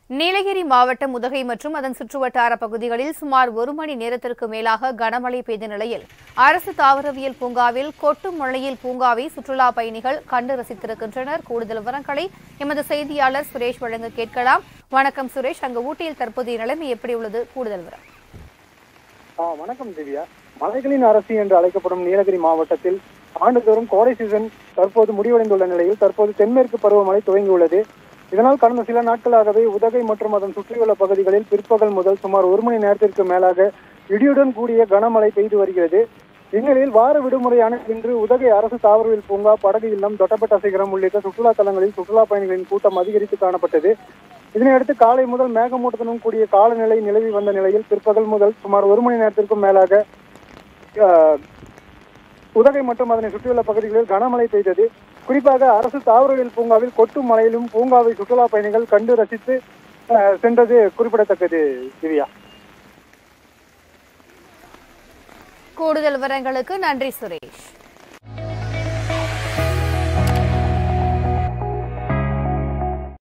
நீலகிரி மாவட்டம் உதகை மற்றும் அதன் சுற்றுவட்டார பகுதிகளில் சுமார் 1 மணி நேரத்திற்கு மேலாக கனமழை பெய்த நிலையில் அரசு தாவரவியல் பூங்காவில் கொட்டும் மழையில் பூங்காவை சுற்றுலா பயணிகள் கண்டு ரசித்திருக்கின்றனர். கூடுதல் விவரங்களை எமது செய்தியாளர் சுரேஷ் வழங்க கேட்கலாம். வணக்கம் சுரேஷ், அங்கு ஊட்டியில் தற்போதைய நிலைமை எப்படி உள்ளது? கூடுதல் விவரம். வணக்கம் திவ்யா. மலைகளின் அரசு என்று அழைக்கப்படும் நீலகிரி மாவட்டத்தில் ஆண்டுதோறும் கோடை சீசன் தற்போது முடிவடைந்துள்ள நிலையில் தற்போது தென்மேற்கு பருவமழை துவங்கியுள்ளது. இதனால் கடந்த சில நாட்களாகவே உதகை மற்றும் அதன் சுற்றியுள்ள பகுதிகளில் பிற்பகல் முதல் சுமார் 1 மணி நேரத்திற்கு மேலாக இடியுடன் கூடிய கனமழை பெய்து வருகிறது. இந்நிலையில் வார விடுமுறையான இன்று உதகை அரசு தாவரவியல் பூங்கா, படகு இல்லம், தொட்டபெட்டா சிகரம் உள்ளிட்ட சுற்றுலா தலங்களில் சுற்றுலா பயணிகளின் கூட்டம் அதிகரித்து காணப்பட்டது. இதனையடுத்து காலை முதல் மேகமூட்டத்துடன் கூடிய காலநிலை நிலவி வந்த நிலையில் பிற்பகல் முதல் சுமார் 1 மணி நேரத்திற்கும் மேலாக உதகை மற்றும் அதனை சுற்றியுள்ள பகுதிகளில் கனமழை பெய்தது. குறிப்பாக அரசு தாவரவியல் பூங்காவில் கொட்டும் மழையிலும் பூங்காவை சுற்றுலா பயணிகள் கண்டு ரசித்து சென்றது குறிப்பிடத்தக்கது. திவ்யா, கூடுதல் விவரங்களுக்கு நன்றி சுரேஷ்.